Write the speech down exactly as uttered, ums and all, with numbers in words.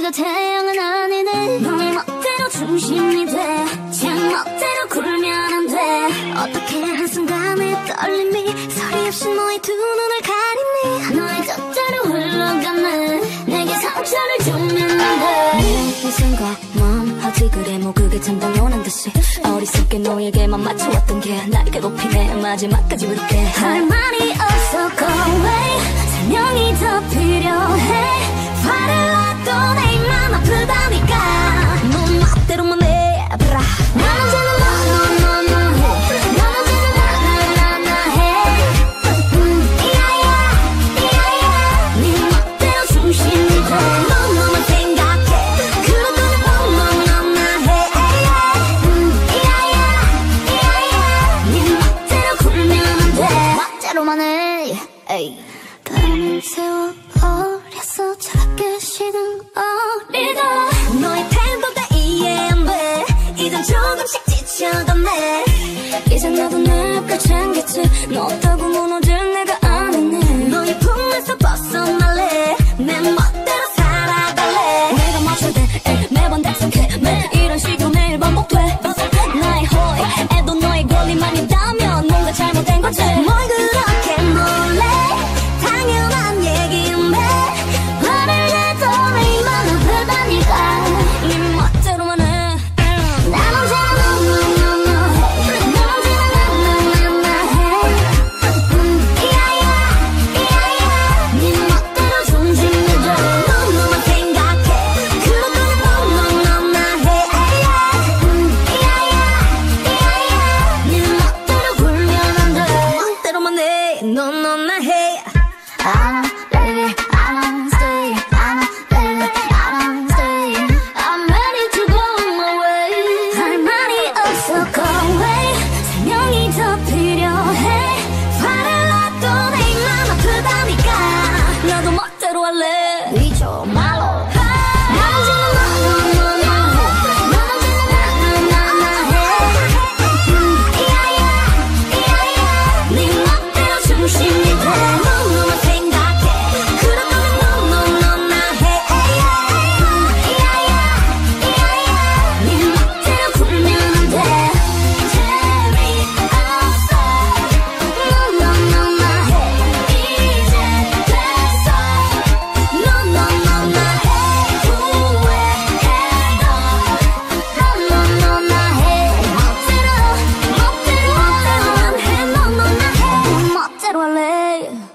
네가 태양은 아니네. 너의 멋대로 중심이 돼. 제 멋대로 굴면 안 돼. 어떻게 한순간의 떨림이 소리 없이 너의 두 눈을 가리니. 너의 젖자로 흘러가네. 내게 상처를 주면 안 돼. 내 생각만 하지 그래 뭐 그게 참 당연한 듯이. 어리석게 너에게만 맞춰왔던 게 날 괴롭히네. 마지막까지 부를게. 할 말이 없어 go away. 설명이 더 필요해. 화를 놔도 내 맘 아프다니까. 너 멋대로만 해봐라. 난 언제나 너 너 너 너 해. 난 언제나 나 나 나 해. 음, 이야야 이야야. 네 멋대로 중심이 돼. 너 너만 생각해. 그런 거는 너 너 너 나 해. 음, 이야야 이야야. 네 멋대로 굴면 안 돼. 멋대로만 해. 에이. 밤을 새워 어렸어 차갑게 식은 어리다. 너의 태도가 이해 안 돼. 이젠 조금씩 지쳐가네. 이젠 나도 내가 챙겼지. 너 없다고 무너질 내가 아니네. 너의 품에서 벗어날래. 내 멋대로 살아갈래. 내가 맞춰야 돼 매번 dak성해. 매 이런 식으로 매일 반복돼. 나의 호의에도 너의 권리만 있다면 뭔가 잘못된 거지. 뭘 그렇게 놀래. 당연한 얘기인데 화를 내도 내 맘 아프다니까. 네 멋대로만 해. 난 언제나 너 너 너 너 해. 난 언제나 나 나 나 나 해. 음, 이야야 이야야. 네 멋대로 중심이 돼. 너 너만 생각해. 그런 거는 너 너 너 나 해. 음, 이야야 이야야. 네 멋대로 굴면 안 돼. 멋대로만 해. 너 너 나 해. I don't really, I don't stay. I don't really, I don't stay. I'm ready to go my way. 할 말이 없어 go away. 설명이 더 필요해. 화를 놔도 내 맘 아프다니까. 나도 멋대로 할래. 위조 말로. 난 언제나 너 너 너 너 해. 난 언제나 나 나 나 나 해. 음, 이야야 이야야. 네 멋대로 중심이 돼. 너 너만 생각해. 그런 거는 너 너 너 나 해. 음, 이야야 이야야. 네 멋대로 굴면 안 돼. 재미없어. 너 너 너 나 해. 이제 됐어. 너 너 너 나 해. 후회해도 너 너 너 나 해. 멋대로 멋대로 멋대로만 해. 너 너 나 해. 멋대로 할래.